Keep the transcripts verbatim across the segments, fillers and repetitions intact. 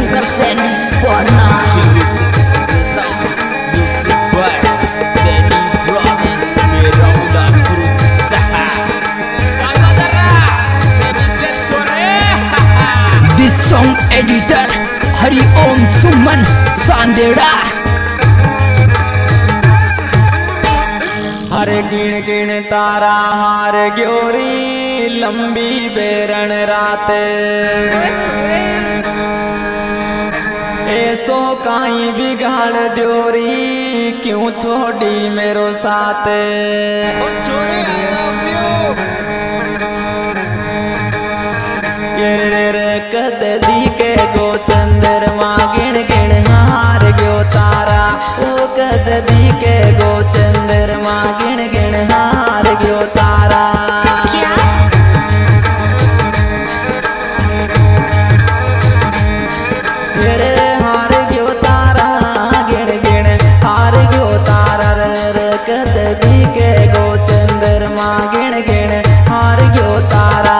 शंकर सैनी पढ़ना this song editor Hari Om Suman Sandera. हर गिण गिण तारा हार ग्योरी लंबी बेरण राते ऐसो काई बिगाड़ द्योरी क्यों छोड़ी मेरो साथे कद दी के गो चंद्रमा गिण गिण हार गयो तारा ओ कद दी के गो चंद्रमा गिण गिण हार गयो तारा रे हार गयो तारा गिण गिण हार गयो तारा रे कद दी के गो चंद्रमा गिण गिण हार गयो तारा।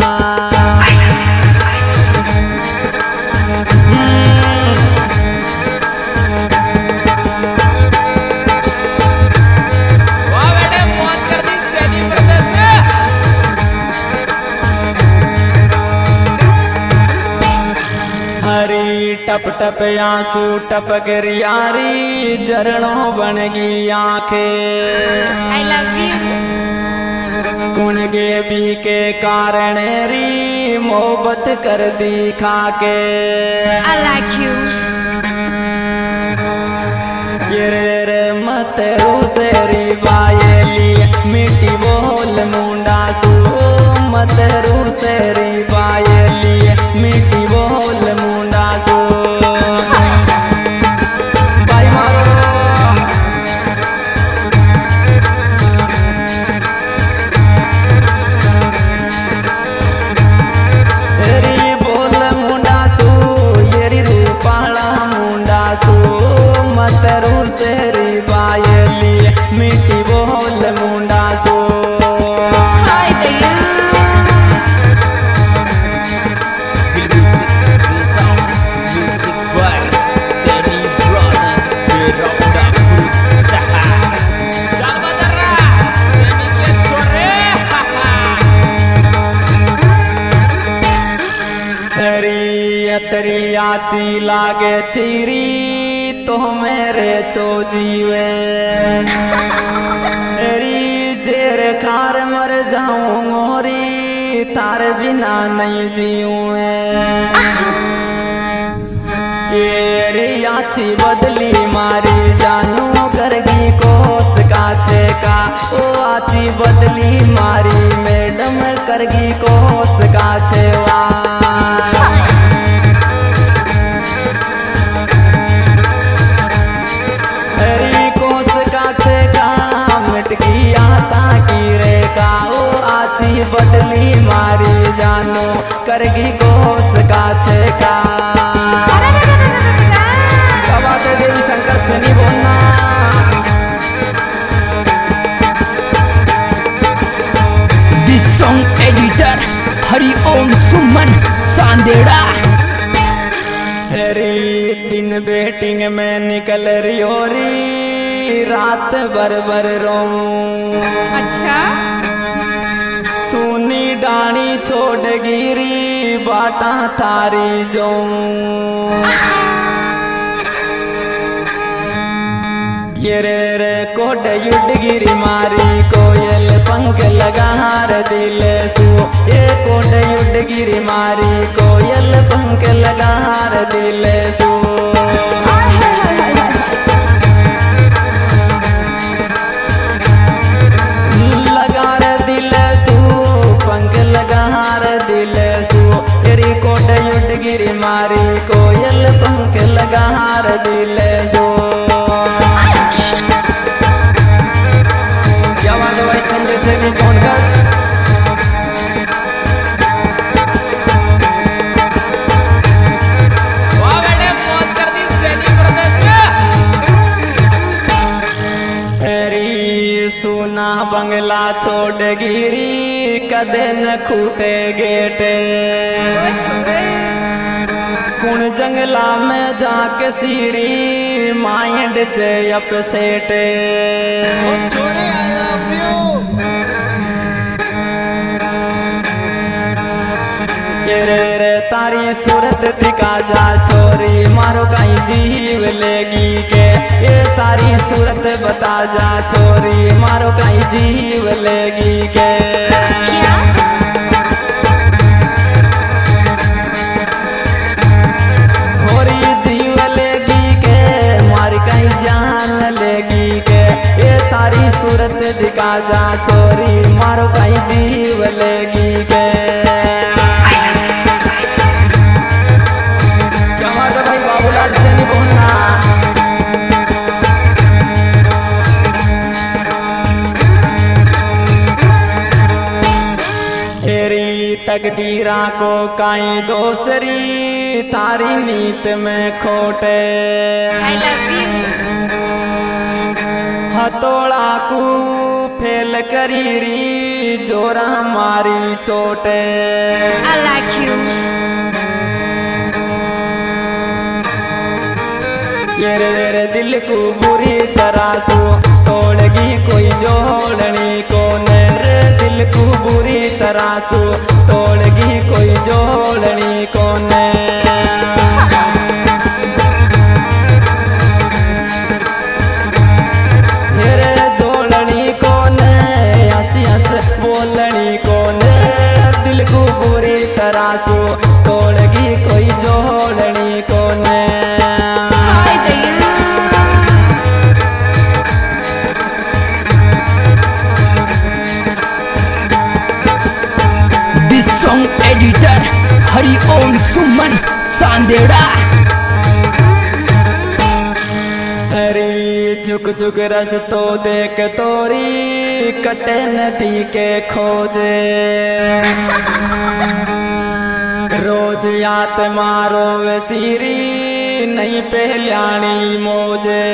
टप टप आंसू टपक रियारी झरणों बन गई आंखें I love you। कुण गे भी के कारण री मोहब्बत कर दी खाके I like you। ये रे रे मत रूसे री बायली मिट्टी बोल मुंडा सू मत रूसे री बायली मिट्टी बोल मुंडा सू मिट्टी बोल मुंडा सो तरी आची लागे छिरी तो मेरे चो जीवे री जेर खार मर जाऊं मोरी तार बिना नहीं जीऊँ ये रे आची बदली मारी जानू करगी कोस का छेका ओ आची बदली मारी मैडम करगी कोस का छेवा बदली मारी जानो करगी कोस का छेका बाबा देवी शंकर सुनी बोलना this song editor Hari Om Suman Sandera. री दिन बेटिंग में निकल रियोरी रात भर भर रो अच्छा सुनी डाणी छोड़ गिरी बाटा थारी जो ये रे रे कोड युड गिरी मारी कोयल पंख लगा हार दिल सु ये कोड युड गिरी मारी कोयल पंख लगा हार दिल सु गिरी मारी कोयल पंख लगा हार दिल सो क्या बात है भाई संजय से भी फोन कर वाह बेटे बहुत कर दी सैनी प्रदेश सुना बंगला छोड़ गिरी कदे न खूटे गेटे कुण जंगला में जाके सीरी माइंड से अपसेट छोरे आई लव यू रे रे तारी सूरत दिखा जा छोरी मारो कहीं जीव लेगी के ये तारी सूरत बता जा छोरी मारो कहीं जीव लेगी के क्या? होरी जीव लेगी के मारी कहीं जान लेगी के ये तारी सूरत दिखा जा छोरी मारो कहीं जीव लेगी के तकदीरा को काई दोसरी तारी नीत में खोटे I love you. हथौड़ा को फेल करी री जोरा मारी चोटे I like you. ये रे रे दिल को बुरी तरह सो तोड़गी कोई जोड़नी को रे दिल को बुरी तरह सो तोड़गी कोई जोड़नी को ने रे जोड़नी को ने हंसी हंस बोलनी को ने दिल को बुरी तरह सो तोड़गी कोई जोड़नी को ने एडिटर हरि ओम सुमन सांदेड़ा। हरी झुक झुक रस तो देख तोरी कटे नदी के खोजे रोज यात मारो वे सीरी नहीं पहल्यानी मोजे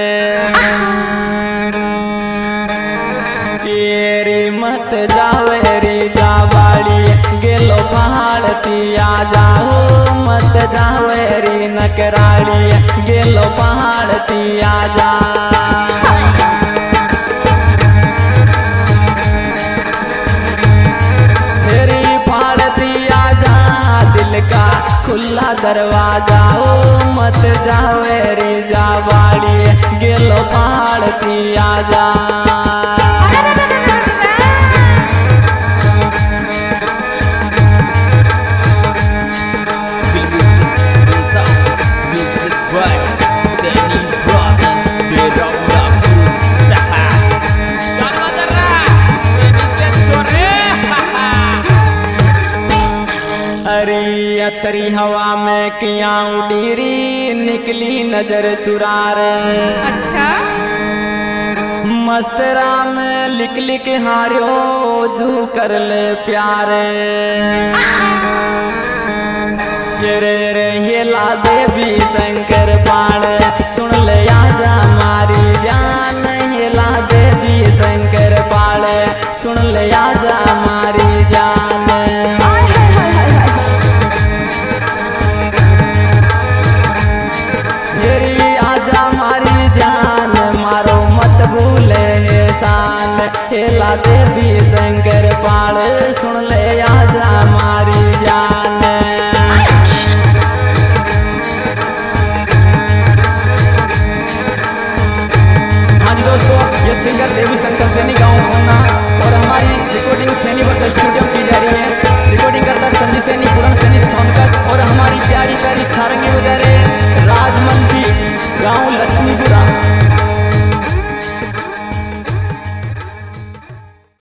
तेरी मत जावे रे जावाड़ी गेलो पहाड़ आ जाओ मत जावे रे नकराड़ी गेलो पहाड़ आ जा हेरी पहाड़ आ जा दिल का खुला दरवाजा ओ मत जावे रे जावाड़ी गेलो पहाड़ आ जा तरी हवा में किया उड़ीरी निकली नजर चुरा रे अच्छा मस्तरा में लिख लिख हारियो जू कर ले प्यारे ये रे रे ये ला देवी शंकर पाड़े सुन ले आजा मारी जान ये ला देवी शंकर पाड़े सुन ले आजा मारी जान हेला देवी शंकर पाड़ सुन ले आजा मारी जान। हाँ जी दोस्तों ये सिंगर देवी